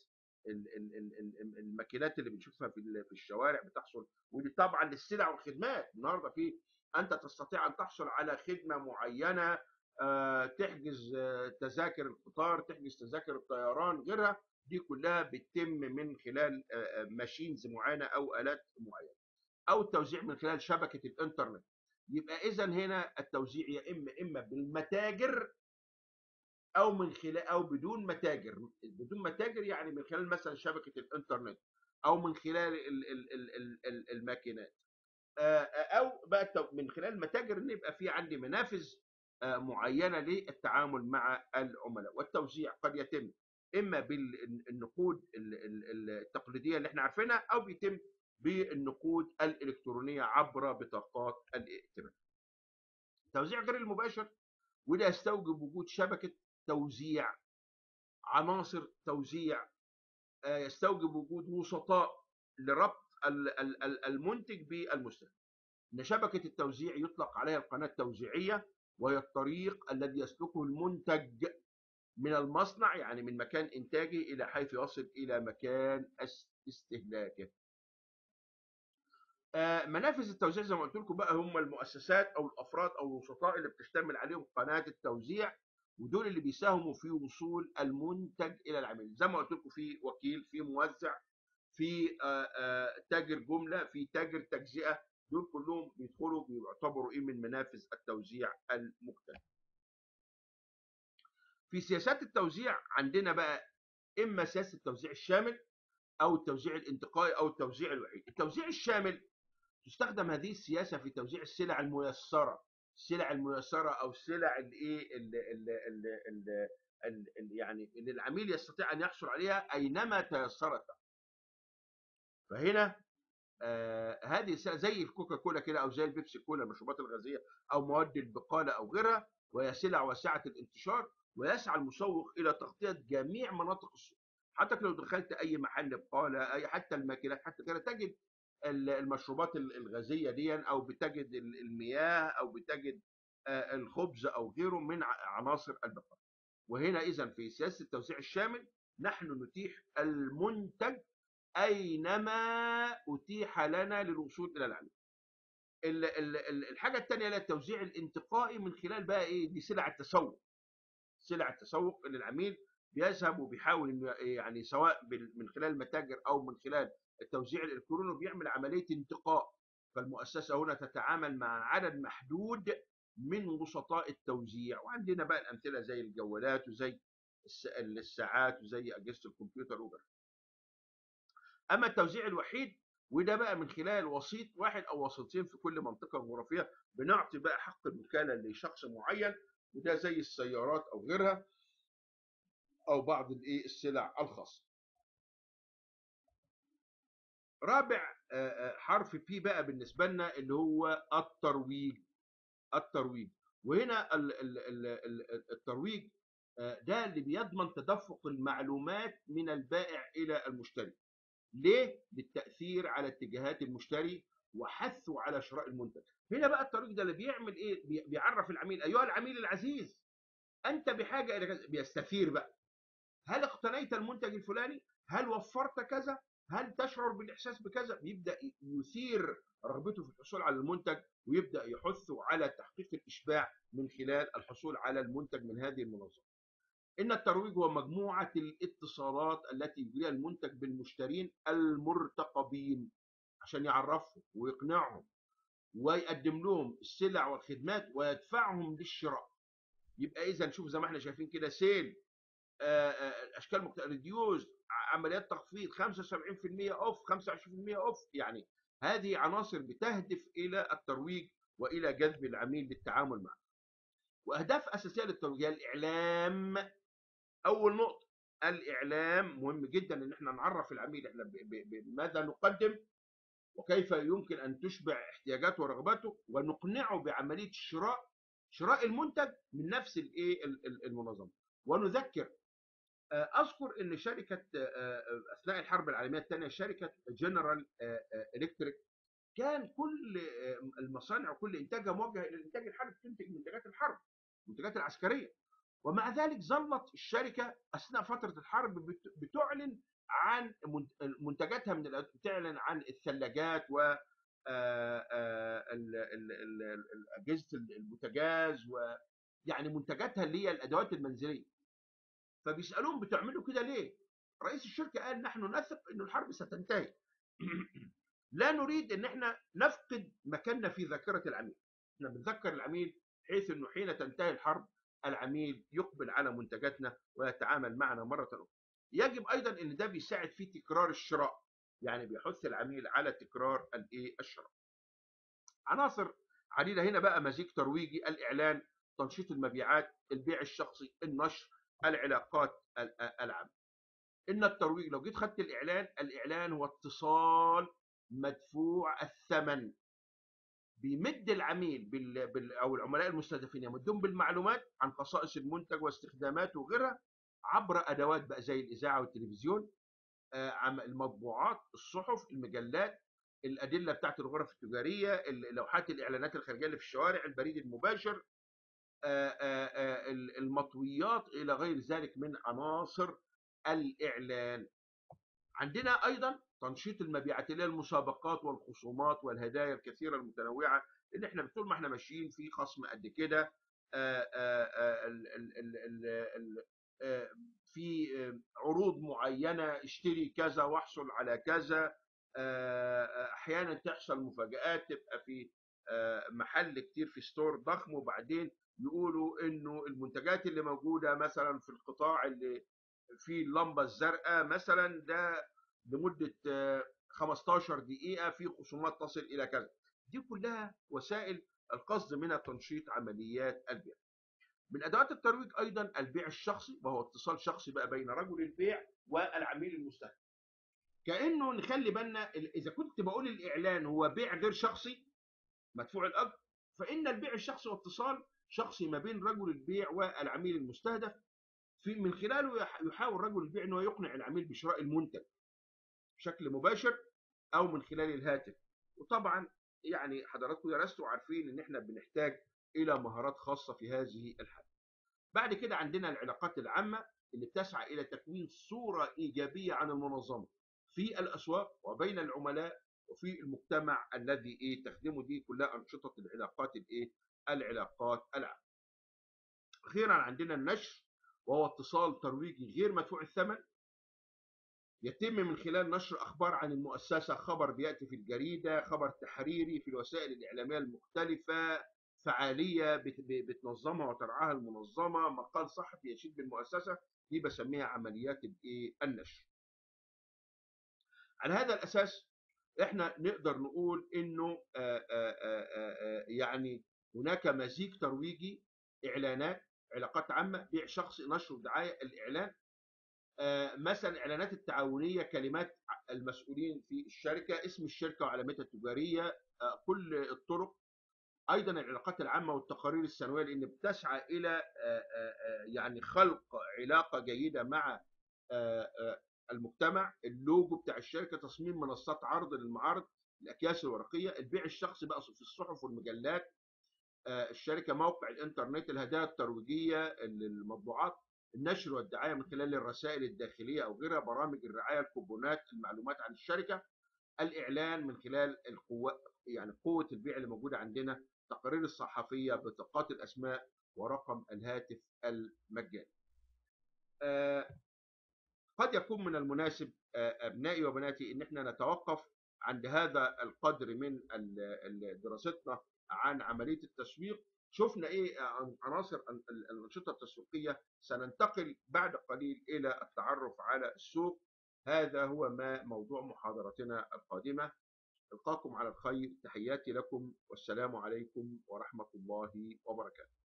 الماكينات اللي بنشوفها في الشوارع بتحصل. ودي طبعا للسلع والخدمات. النهارده في انت تستطيع ان تحصل على خدمه معينه، تحجز تذاكر القطار، تحجز تذاكر الطيران، غيرها، دي كلها بتتم من خلال ماشينز معينه او الات معينه، او التوزيع من خلال شبكه الانترنت. يبقى اذا هنا التوزيع يا اما اما بالمتاجر او من خلال او بدون متاجر. بدون متاجر يعني من خلال مثلا شبكه الانترنت، او من خلال ال ال ال ال الماكينات، او بقى من خلال المتاجر ان يبقى في عندي منافذ معينة للتعامل مع العملاء. والتوزيع قد يتم إما بالنقود التقليدية اللي احنا عارفينها، أو بيتم بالنقود الإلكترونية عبر بطاقات الائتمان. التوزيع غير المباشر وده يستوجب وجود شبكة توزيع، عناصر توزيع، يستوجب وجود وسطاء لربط المنتج بالمستهلك. إن شبكة التوزيع يطلق عليها القناة التوزيعية، وهي الطريق الذي يسلكه المنتج من المصنع، يعني من مكان إنتاجه، إلى حيث يصل إلى مكان استهلاكه. منافذ التوزيع زي ما قلت لكم بقى هم المؤسسات أو الأفراد أو الوسطاء اللي بتشتمل عليهم قناة التوزيع، ودول اللي بيساهموا في وصول المنتج إلى العميل. زي ما قلت لكم في وكيل، في موزع، في تاجر جملة، في تاجر تجزئة، دول كلهم بيدخلوا بيعتبروا ايه من منافذ التوزيع المختلفة. في سياسات التوزيع عندنا بقى اما سياسة التوزيع الشامل او التوزيع الانتقائي او التوزيع الوحيد. التوزيع الشامل تستخدم هذه السياسة في توزيع السلع الميسرة، السلع الميسرة او السلع الايه يعني اللي العميل يستطيع ان يحصل عليها اينما تيسرت. فهنا آه هذه زي الكوكا كولا كده، او زي البيبسي كولا المشروبات الغازيه، او مواد البقاله او غيرها، وهي سلع واسعه الانتشار، ويسعى المسوق الى تغطيه جميع مناطق السوق. حتى لو دخلت اي محل بقاله، اي حتى الماكينات، حتى كده تجد المشروبات الغازيه دي، او بتجد المياه، او بتجد آه الخبز او غيره من عناصر البقاله. وهنا اذا في سياسه التوزيع الشامل نحن نتيح المنتج أينما أتيح لنا للوصول إلى العميل. الحاجة الثانية هي التوزيع الانتقائي، من خلال بقى إيه؟ دي سلع التسوق. سلع التسوق اللي العميل بيذهب وبيحاول إنه يعني سواء من خلال المتاجر أو من خلال التوزيع الإلكتروني بيعمل عملية انتقاء. فالمؤسسة هنا تتعامل مع عدد محدود من وسطاء التوزيع. وعندنا بقى الأمثلة زي الجوالات وزي الساعات وزي أجهزة الكمبيوتر وغيرها. اما التوزيع الوحيد وده بقى من خلال وسيط واحد او وسيطين في كل منطقه جغرافيه، بنعطي بقى حق الوكاله لشخص معين، وده زي السيارات او غيرها، او بعض الايه السلع الخاصه. رابع حرف بي بقى بالنسبه لنا اللي هو الترويج. الترويج وهنا الترويج ده اللي بيضمن تدفق المعلومات من البائع الى المشتري. ليه؟ للتأثير على اتجاهات المشتري وحثه على شراء المنتج. هنا بقى الطريق ده اللي بيعمل ايه؟ بيعرف العميل: ايها العميل العزيز، انت بحاجه الى كذا. بيستثير بقى: هل اقتنيت المنتج الفلاني؟ هل وفرت كذا؟ هل تشعر بالاحساس بكذا؟ بيبدا يثير رغبته في الحصول على المنتج، ويبدا يحثه على تحقيق الاشباع من خلال الحصول على المنتج من هذه المنظمه. إن الترويج هو مجموعة الاتصالات التي يجريها المنتج بالمشترين المرتقبين عشان يعرفهم ويقنعهم ويقدم لهم السلع والخدمات ويدفعهم للشراء. يبقى إذا شوف زي ما احنا شايفين كده: سيل، أشكال مختلفة، ريديوز، عمليات تخفيض، خمسة وسبعين بالمئة أوف، خمسة وعشرين بالمئة أوف. يعني هذه عناصر بتهدف إلى الترويج وإلى جذب العميل للتعامل معه. وأهداف أساسية للترويج هي الإعلام. اول نقطه الاعلام. مهم جدا ان احنا نعرف العميل احنا بماذا نقدم، وكيف يمكن ان تشبع احتياجاته ورغباته، ونقنعه بعمليه الشراء، شراء المنتج من نفس الايه المنظمه. ونذكر، اذكر ان شركه اثناء الحرب العالميه الثانيه شركه جنرال الكتريك كان كل المصانع وكل انتاجها موجه الى الانتاج الحربي، تنتج منتجات الحرب، المنتجات العسكريه. ومع ذلك ظلت الشركه اثناء فتره الحرب بتعلن عن منتجاتها، من بتعلن عن الثلاجات و اجهزه البوتاجاز، ويعني منتجاتها اللي هي الادوات المنزليه. فبيسالوهم: بتعملوا كده ليه؟ رئيس الشركه قال: نحن نثق ان الحرب ستنتهي. لا نريد ان احنا نفقد مكاننا في ذاكره العميل. احنا بنذكر العميل حيث انه حين تنتهي الحرب العميل يقبل على منتجاتنا ويتعامل معنا مرة أخرى. يجب أيضا أن ده بيساعد في تكرار الشراء، يعني بيحث العميل على تكرار الشراء. عناصر عديدة هنا بقى: مزيج ترويجي، الإعلان، تنشيط المبيعات، البيع الشخصي، النشر، العلاقات العامة. إن الترويج، لو جيت خدت الإعلان، الإعلان هو اتصال مدفوع الثمن، بيمد العميل بال... بال... أو العملاء المستهدفين يمدهم بالمعلومات عن خصائص المنتج واستخداماته وغيرها عبر أدوات بقى زي الإذاعة والتلفزيون، آه، المطبوعات، الصحف، المجلات، الأدلة بتاعت الغرف التجارية، لوحات الإعلانات الخارجية اللي في الشوارع، البريد المباشر، آه، آه، آه، المطويات، إلى غير ذلك من عناصر الإعلان. عندنا أيضا تنشيط المبيعات اللي هي المسابقات والخصومات والهدايا الكثيرة المتنوعة، اللي احنا طول ما احنا ماشيين في خصم قد كده، آه، آه، آه، ال- ال- ال- ال- ال- آه، في آه، عروض معينة، اشتري كذا واحصل على كذا. آه، آه، أحيانا تحصل مفاجآت، تبقى في آه، محل كتير في ستور ضخم، وبعدين يقولوا انه المنتجات اللي موجودة مثلا في القطاع اللي في اللمبة الزرقاء مثلا ده لمدة آه، خمستاشر دقيقة في خصومات تصل إلى كذا. دي كلها وسائل القصد منها تنشيط عمليات البيع. من أدوات الترويج أيضا البيع الشخصي، وهو اتصال شخصي بقى بين رجل البيع والعميل المستهدف. كأنه نخلي بالنا، إذا كنت بقول الإعلان هو بيع غير شخصي مدفوع الأجر، فإن البيع الشخصي واتصال شخصي ما بين رجل البيع والعميل المستهدف، في من خلاله يحاول رجل البيع أنه يقنع العميل بشراء المنتج بشكل مباشر او من خلال الهاتف. وطبعا يعني حضراتكم درستوا وعارفين ان احنا بنحتاج الى مهارات خاصه في هذه الحاله. بعد كده عندنا العلاقات العامه اللي بتسعى الى تكوين صوره ايجابيه عن المنظمه في الاسواق وبين العملاء وفي المجتمع الذي ايه تخدمه. دي كلها انشطه العلاقات الايه العلاقات العامه. اخيرا عندنا النشر، وهو اتصال ترويجي غير مدفوع الثمن، يتم من خلال نشر أخبار عن المؤسسة، خبر بيأتي في الجريدة، خبر تحريري في الوسائل الإعلامية المختلفة، فعالية بتنظمها وترعاها المنظمة، مقال صحفي يشيد بالمؤسسة. دي بسميها عمليات النشر. على هذا الأساس احنا نقدر نقول انه آآ آآ يعني هناك مزيج ترويجي، اعلانات، علاقات عامة، بيع شخصي، نشر ودعاية. الاعلان آه، مثلا الاعلانات التعاونيه، كلمات المسؤولين في الشركه، اسم الشركه وعلامتها التجاريه، آه، كل الطرق. ايضا العلاقات العامه والتقارير السنويه، لان بتسعى الى آه، آه، يعني خلق علاقه جيده مع المجتمع. اللوجو بتاع الشركه، تصميم منصات عرض للمعارض، الاكياس الورقيه، البيع الشخصي بقى في الصحف والمجلات، الشركه، موقع الانترنت، الهدايا الترويجيه، المطبوعات، النشر والدعايه من خلال الرسائل الداخليه او غيرها، برامج الرعايه، الكوبونات، المعلومات عن الشركه، الاعلان من خلال القوه، يعني قوه البيع اللي موجوده عندنا، التقارير الصحفيه، بطاقات الاسماء، ورقم الهاتف المجاني. آه قد يكون من المناسب آه ابنائي وبناتي ان احنا نتوقف عند هذا القدر من دراستنا عن عمليه التسويق. شفنا ايه عناصر الانشطه التسويقيه، سننتقل بعد قليل الى التعرف على السوق. هذا هو ما موضوع محاضرتنا القادمه. القاكم على الخير، تحياتي لكم، والسلام عليكم ورحمه الله وبركاته.